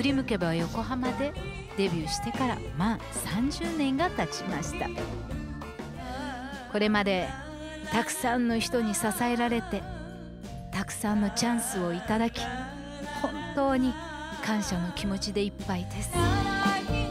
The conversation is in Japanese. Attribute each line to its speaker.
Speaker 1: 振り向けば横浜でデビューしてから30年が経ちました。これまでたくさんの人に支えられて、たくさんのチャンスをいただき、本当に感謝の気持ちでいっぱいです。